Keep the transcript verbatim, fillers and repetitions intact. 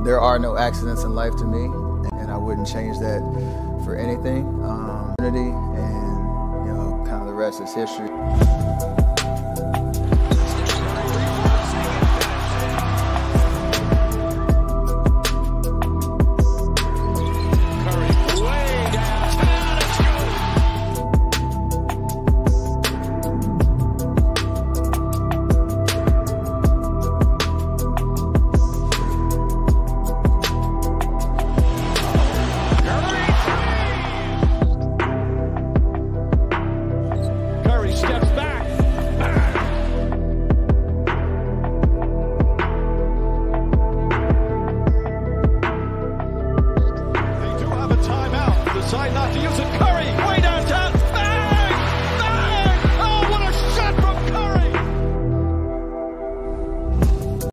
There are no accidents in life to me, and I wouldn't change that for anything. Um, and, you know, kind of the rest is history.